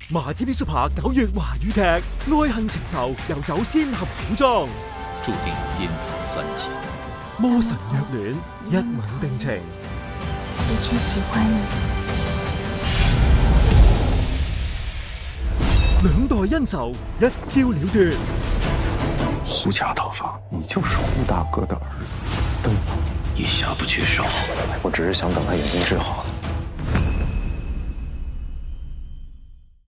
MyTV Super 9月華語劇《愛恨情仇》遊走仙俠古裝， 注定顛覆三界。 魔神虐戀，一吻定情。 的确喜欢你。 兩代恩仇，一招了斷。 胡家讨伐，你就是胡大哥的儿子，对吗？ 你下不去手。 我只是想等他眼睛治好了。